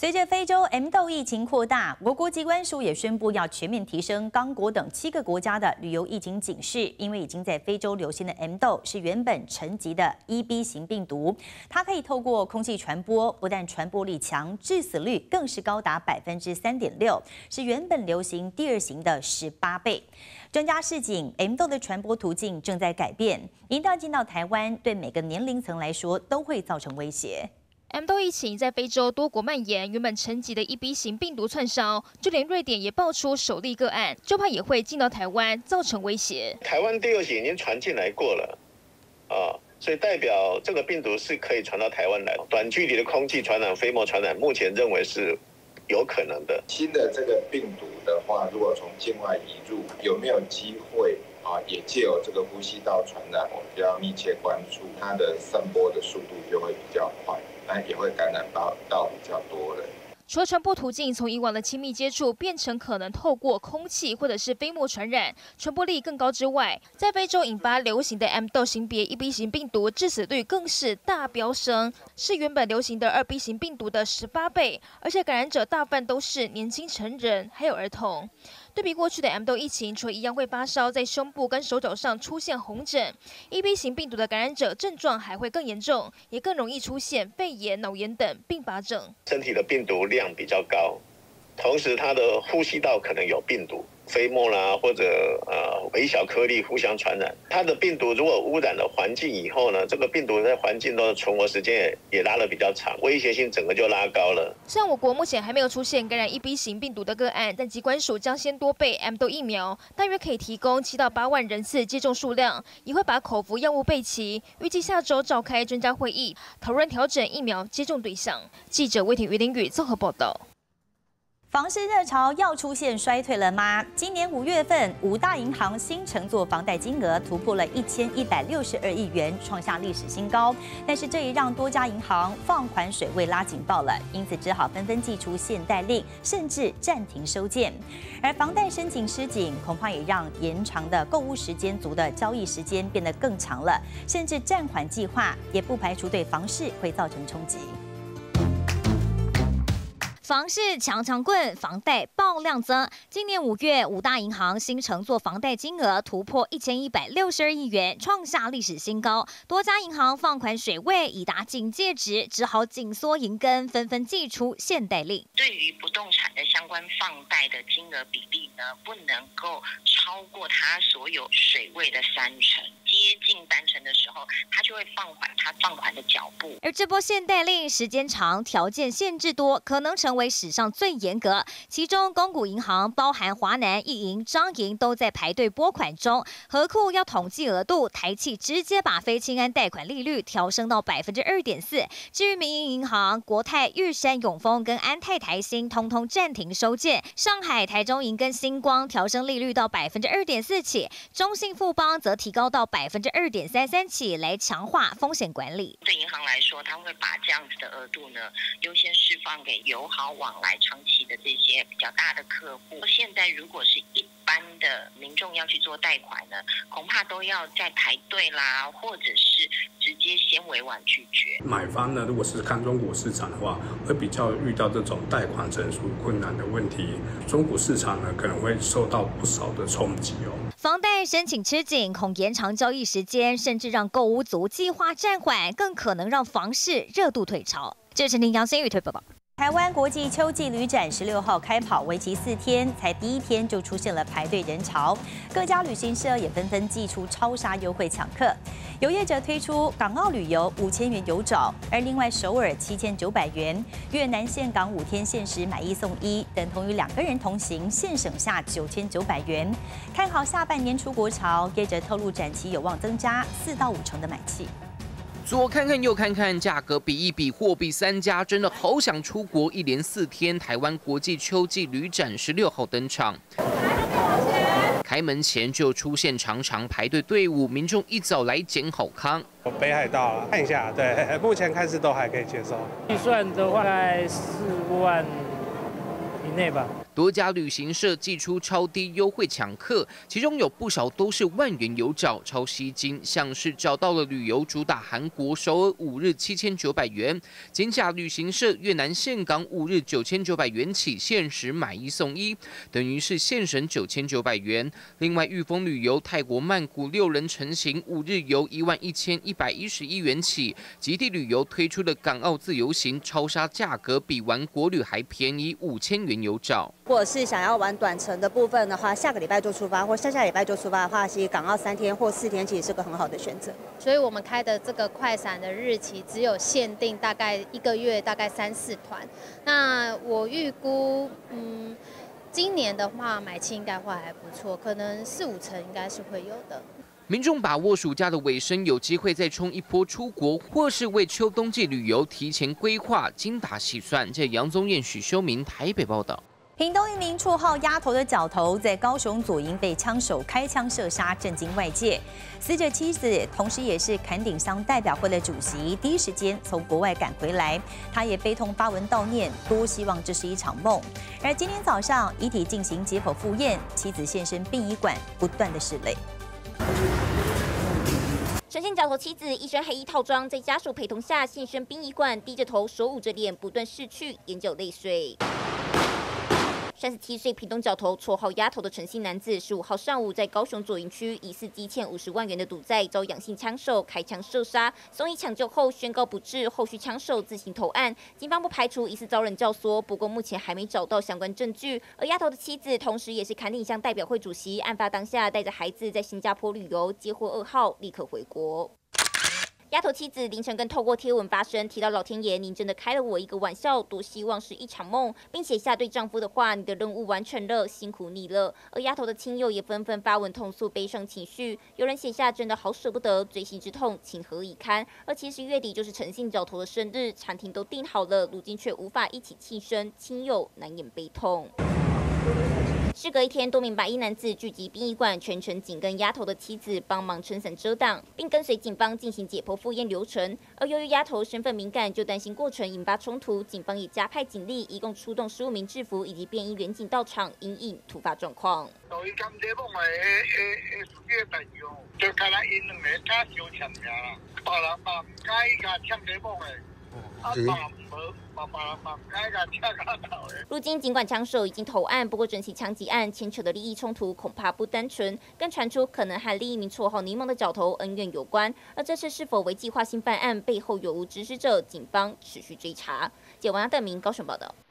随着非洲 M 豆疫情扩大，我国疾管署也宣布要全面提升刚果等7个国家的旅游疫情警示，因为已经在非洲流行的 M 豆是原本沉积的 EB 型病毒，它可以透过空气传播，不但传播力强，致死率更是高达3.6%，是原本流行第2型的18倍。专家示警 ，M 豆的传播途径正在改变，一旦进到台湾，对每个年龄层来说都会造成威胁。 M 豆疫情在非洲多国蔓延，原本沉积的EB 型病毒窜烧，就连瑞典也爆出首例个案，就怕也会进到台湾，造成威胁。 台湾第2型已经传进来过了，所以代表这个病毒是可以传到台湾来。短距离的空气传染、飞沫传染，目前认为是有可能的。 新的这个病毒的话，如果从境外移入，有没有机会也借由这个呼吸道传染？我们就要密切关注它的散播的速度就会比较快。那也会感染到比较多人。 除了传播途径从以往的亲密接触变成可能透过空气或者是飞沫传染，传播力更高之外，在非洲引发流行的 M 豆型别 EB 型病毒致死率更是大飙升，是原本流行的2B 型病毒的18倍，而且感染者大部分都是年轻成人，还有儿童。对比过去的 M 豆疫情，除了一样会发烧，在胸部跟手肘上出现红疹 ，EB 型病毒的感染者症状还会更严重，也更容易出现肺炎、脑炎等并发症。 身体的病毒量比较高，同时它的呼吸道可能有病毒。飞沫啦，或者微小颗粒互相传染。它的病毒如果污染了环境以后呢，这个病毒在环境中的存活时间也拉得比较长，威胁性整个就拉高了。 像我国目前还没有出现感染EB 型病毒的个案，但疾管署将先多备 M 豆疫苗，大约可以提供7到8万人次接种数量，也会把口服药物备齐。预计下周召开专家会议，讨论调整疫苗接种对象。记者魏婷、于林宇综合报道。 房市热潮要出现衰退了吗？今年5月份，5大银行新承做房贷金额突破了1162亿元，创下历史新高。但是这也让多家银行放款水位拉警报了，因此只好纷纷祭出限贷令，甚至暂停收件。而房贷申请吃紧，恐怕也让延长的购物时间族的交易时间变得更长了，甚至暂缓计划也不排除对房市会造成冲击。 房市强强棍，房贷爆量增。今年5月，5大银行新承做房贷金额突破1162亿元，创下历史新高。多家银行放款水位已达警戒值，只好紧缩银根，纷纷祭出限贷令。 对于不动产的相关放贷的金额比例呢，不能够超过它所有水位的3成。接近3成的时候，它就会放缓它放款的脚步。 而这波限贷令时间长，条件限制多，可能成为史上最严格。其中，公股银行包含华南、一银、彰银都在排队拨款中。合库要统计额度，台企直接把非青安贷款利率调升到2.4%。至于民营银行，国泰、玉山、永丰跟安泰、台新通通暂停收件。上海、台中银跟星光调升利率到2.4%起，中信、富邦则提高到2.33%起，来强化风险管理。 对银行来说，他会把这样子的额度呢，优先释放给友好往来长期的这些比较大的客户。现在如果是一般的民众要去做贷款呢，恐怕都要在排队啦，或者是直接先委婉拒绝。 买方呢，如果是看中国市场的话，会比较遇到这种贷款成数困难的问题。中国市场呢，可能会受到不少的冲击哦。 房贷申请吃紧，恐延长交易时间，甚至让购屋族计划暂缓，更可能让房市热度退潮。这是陈婷、杨新宇推报道。 台湾国际秋季旅展16号开跑，为期4天，才第1天就出现了排队人潮，各家旅行社也纷纷祭出超杀优惠抢客。有业者推出港澳旅游5000元有找，而另外首尔7900元，越南岘港5天限时买1送1，等同于2个人同行，现省下9900元。看好下半年出国潮，业者透露展期有望增加4到5成的买气。 左看看右看看，价格比一比，货比三家，真的好想出国。一连4天，台湾国际秋季旅展16号登场。开门前就出现长长排队队伍，民众一早来捡好康。 北海道了，看一下，对，目前看是都还可以接受。 预算的话，大概4万以内吧。 多家旅行社寄出超低优惠抢客，其中有不少都是万元有找，超吸睛。像是找到了旅游主打韩国首尔5日7900元，金甲旅行社越南岘港5日9900元起限时买1送1，等于是现省9900元。另外，裕丰旅游泰国曼谷6人成行5日游11111元起，极地旅游推出的港澳自由行，超杀价格比玩国旅还便宜5000元有找。 如果是想要玩短程的部分的话，下个礼拜就出发，或下礼拜就出发的话，其实港澳3天或4天其实是个很好的选择。 所以我们开的这个快闪的日期只有限定大概1个月，大概3、4团。那我预估，今年的话买气应该会还不错，可能4、5成应该是会有的。 民众把握暑假的尾声，有机会再冲一波出国，或是为秋冬季旅游提前规划，精打细算。这杨宗彦、许修明台北报道。 屏东一名绰号“丫头”的角头，在高雄左营被枪手开枪射杀，震惊外界。死者妻子同时也是坎顶乡代表会的主席，第一时间从国外赶回来，他也悲痛发文悼念，多希望这是一场梦。而今天早上，遗体进行解剖复验，妻子现身殡仪馆，不断的拭泪。 陈姓角头妻子一身黑衣套装，在家属陪同下现身殡仪馆，低着头，手捂着脸，不断拭去眼角泪水。37岁屏东角头，绰号“丫头”的陈姓男子，15号上午在高雄左营区疑似积欠50万元的赌债，遭杨姓枪手开枪射杀，送医抢救后宣告不治，后续枪手自行投案。警方不排除疑似遭人教唆，不过目前还没找到相关证据。而丫头的妻子同时也是坎顶乡代表会主席，案发当下带着孩子在新加坡旅游，接获噩耗，立刻回国。丫头妻子凌晨更透过贴文发声，提到老天爷，您真的开了我一个玩笑，多希望是一场梦，并写下对丈夫的话：你的任务完成了，辛苦你了。而丫头的亲友也纷纷发文痛诉悲伤情绪，有人写下真的好舍不得，锥心之痛情何以堪。而其实月底就是陈姓角头的生日，餐厅都订好了，如今却无法一起庆生，亲友难掩悲痛。事隔1天，多名白衣男子聚集殡仪馆，全程紧跟丫头的妻子帮忙撑伞遮挡，并跟随警方进行解剖复验流程。而由于丫头身份敏感，就担心过程引发冲突，警方也加派警力，一共出动15名制服以及便衣员警到场，因应突发状况。如今，尽管枪手已经投案，不过整起枪击案牵扯的利益冲突恐怕不单纯，更传出可能和另一名绰号“柠檬”的角头恩怨有关。而这次是否为计划性犯案，背后有无指使者，警方持续追查。记者王亚登明高雄报道。